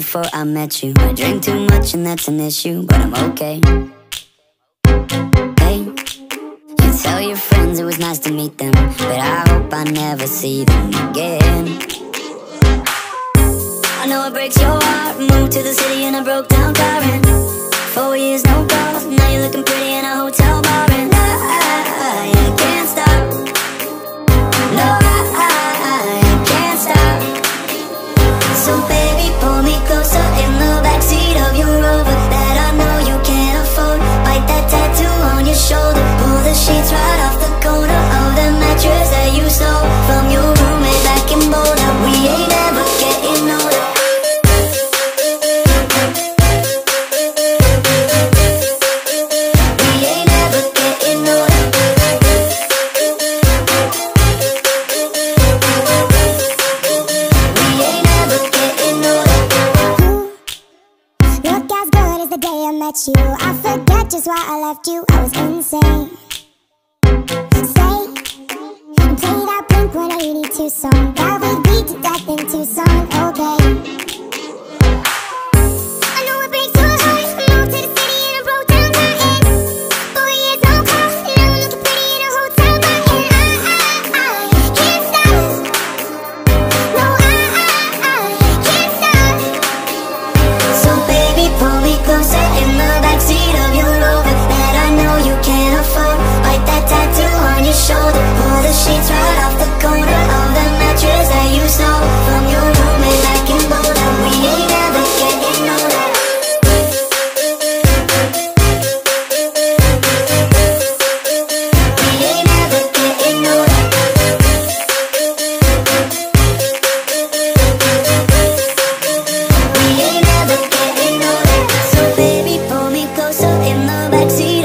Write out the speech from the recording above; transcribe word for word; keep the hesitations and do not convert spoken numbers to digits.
before I met you. I drink too much and that's an issue, but I'm okay. Hey, you tell your friends it was nice to meet them, but I hope I never see them again. I know it breaks your heart. Moved to the city in a broke down car, and four years no calls. Now you're looking pretty in a hotel bar, and I, I, I can't stop. No, I, I, I can't stop. So baby, pull me closer in the backseat of your Rover that I know you can't afford. Bite that tattoo on your shoulder. Pull the sheets right off the corner of the mattress that you stole from your roommate back in Boulder. We ain't ever getting older. You, I forget just why I left you. I was insane. Stay and play that Blink one eighty-two song that we beat to death in Tucson. Okay. I know it breaks your heart. Moved to the city in a broke down car, and four years no call. Now I'm looking pretty in a hotel bar, and I, I, I can't stop. No, I, I, I can't stop. So baby, pull me closer in the backseat of your Rover that I know you can't afford. Bite that tattoo on your shoulder. Pull the sheets right off the corner of the mattress that you stole from your roommate back in Boulder. We ain't ever getting older. We ain't ever getting older. We ain't ever getting older. So baby, pull me closer in the backseat